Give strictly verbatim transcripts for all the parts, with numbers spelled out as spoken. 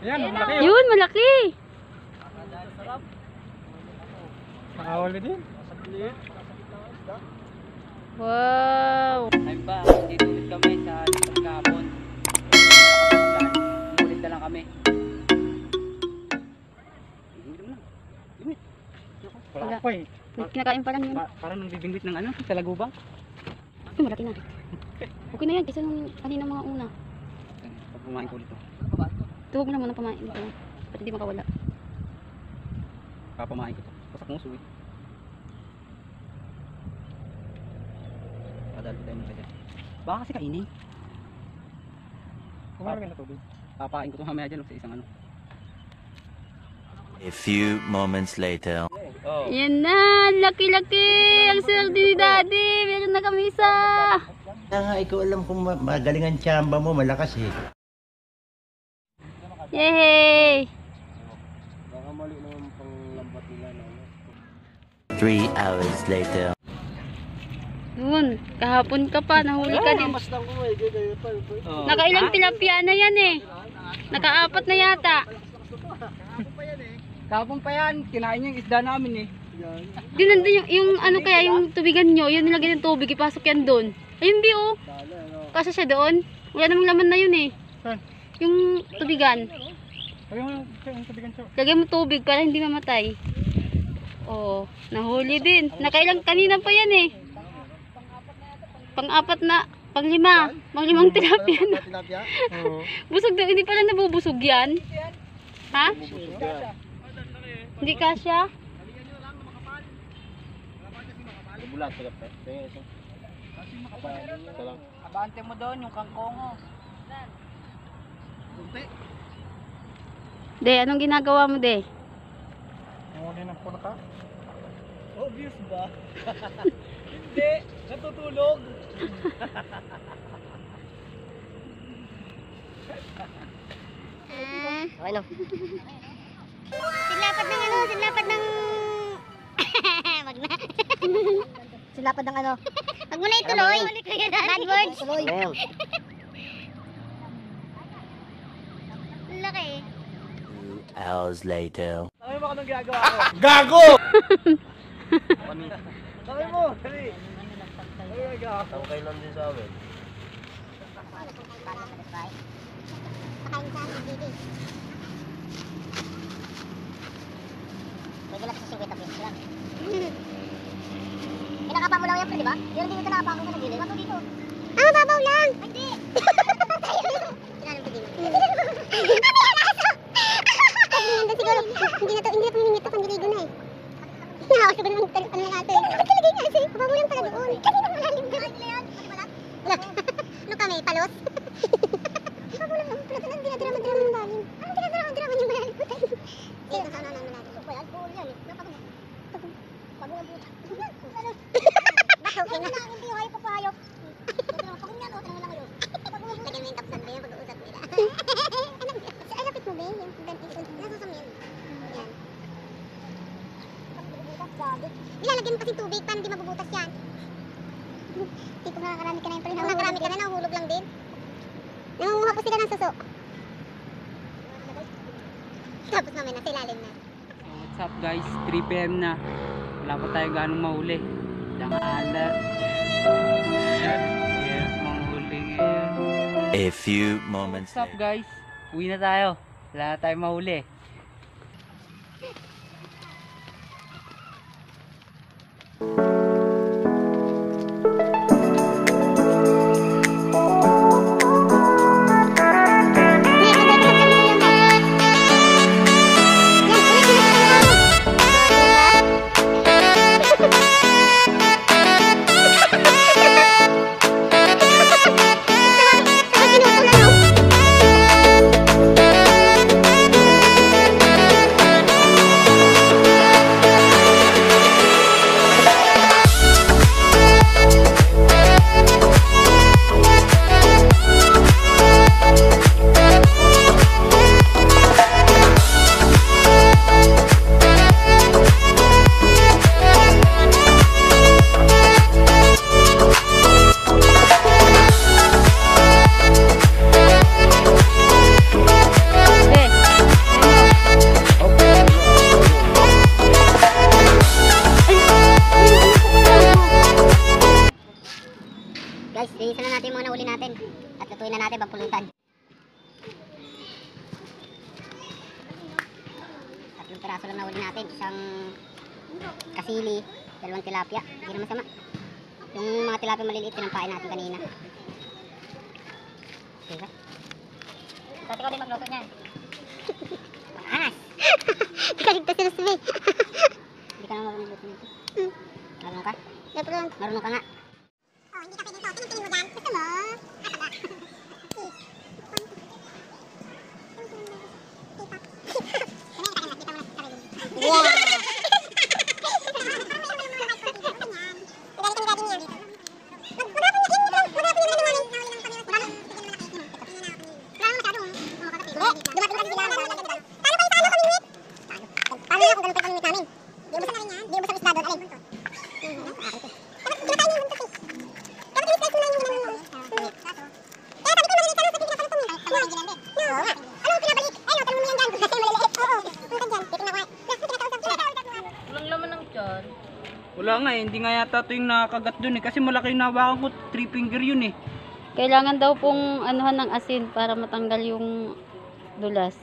Ayan, malaki yun. Yun, malaki. Nakawali din. Wow. Ay ba, dito ulit kami sa pagkahapon. Ulit na lang kami. Wala pa eh. Kinakain pa lang yun. Pa parang nagbibingwit ng ano, sa lagubang. Ito, malaki na. Okay na yan, kasi nung kanina mga una. Pag pumain ko dito. Ito, huwag mo na muna pamain. Pati hindi makawala. Papamain ko ito. Pasak mo suwi. Padalo tayo ng kanya. Baka kasi kainin. Kumarami na tubig. Papain ko ito mamaya dyan sa isang ano. A few moments later. Oh. Yan na, laki-laki. Ang swerte ni Daddy. Meron na kami isa. Kaya nga, ikaw alam kung ma magaling ang tsamba mo, malakas eh. Yay! Three hours later. Doon, kahapon ka pa, nahuli ka din. Oh. Nakailang tilapia na yan eh. Nakaapat na yata. Kapon pa yan, kinain niya yung isda namin eh. Di nandun yung, yung ano kaya, yung tubigan nyo, yun nilagay ng tubig, ipasok yan doon. Ayun, Bi, oh. Kasi siya doon. Wala namang laman na yun eh. Saan? Yung tubigan. Ayun, yung tubigan siya. Lagay mo tubig para hindi mamatay. Oh, nahuli din. Nakailang kanina pa yan eh. Pang-apat na, pang-lima. Pang-limang tilapia na. Busog daw, hindi pala nabubusog yan. Ha? Hindi kasya? Abante mo doon yung kangkongo. De, anong ginagawa mo, De? Nahuli ng pulka. Obvious ba? Hindi, natutulog. Okay no. Sinlapad ng ano, sinlapad ng wag na. Sinlapad ng ano. Wag mo na ituloy. Bad words. Tuloy. Laki. Two hours later. Sabi mo anong ginagawa ko? Gago! Sabi mo, dali. Tangkay lang din sa amin. Pakain sa amin, baby. May galak sa singkwenta pesos lang. Kinakapa mo lang yan, di ba? Yun dito nakapako ka na gilid. Bato dito. Ah, babaw lang! Hindi! Sinalim ko din. Ano yan, aso? Hindi siguro, hindi na to, hindi na pamimingit to, pandiligo na eh. Nakakaso ko naman, ano na natin. Bakit talaga yung aso eh? Babaw lang pala doon. Kanina malalim doon. Ano yan? Ano kami, palos? Babaw lang, pala doon, dinadiraman-diraman yung malalim. Anong dinadiraman-diraman yung malalim? Dito, sana na malalim. Ito pa yan, buol yan eh. Pagod. Pagod ang buta. Bakit? Hindi yung hayop pa hayop. Pagod yan, o, tanong lang kayo. Lagyan mo yung tapsan ba yan, pag-uusap nila. Ay, lapit mo ba yun? Nasa sa yan. Yan. Nilalagyan mo kasi tubig para hindi mabubutas yan. Tipo nakakarami ka na yung pala. Nakakarami ka na, nahuhulog lang din. Nangunguha po sila ng suso. Tapos mamaya nasa ilalim na. What's up guys, three p m na. Wala pa tayo ganong mahuli. Dangalat. Hirap manghuli ngayon. A few moments What's up later. guys, uwi na tayo. Wala na tayo mahuli. piraso lang nahuli natin. Isang kasili, dalawang tilapia. Hindi naman sama. Yung mga tilapia maliliit, tinampain natin kanina. Diba? Dati ko din magluto niyan. Anas! Kaligtas na sabi. Hindi ka naman magluto nito. Hmm. Marunong ka? Marunong ka nga. Oh, hindi ka pwede ito. Tingin mo dyan. Gusto mo? Ano ba? Wala nga eh, hindi nga yata ito yung nakagat dun eh. Kasi malaki yung nawakan ko, three finger yun eh. Kailangan daw pong anuhan ng asin para matanggal yung dulas.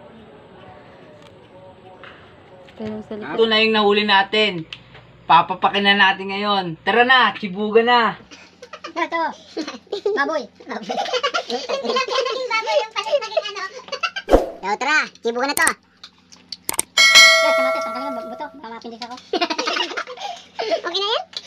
Pero sa likod. Ito na yung nahuli natin. Papapakin na natin ngayon. Tara na, chibuga na. Ito. Baboy. Baboy. Baboy yung palit naging ano. Yo, tara. Chibugan na to. Yes, kamatis. Pagkakas ng buto. Baka mapindis ako. Okay na yan?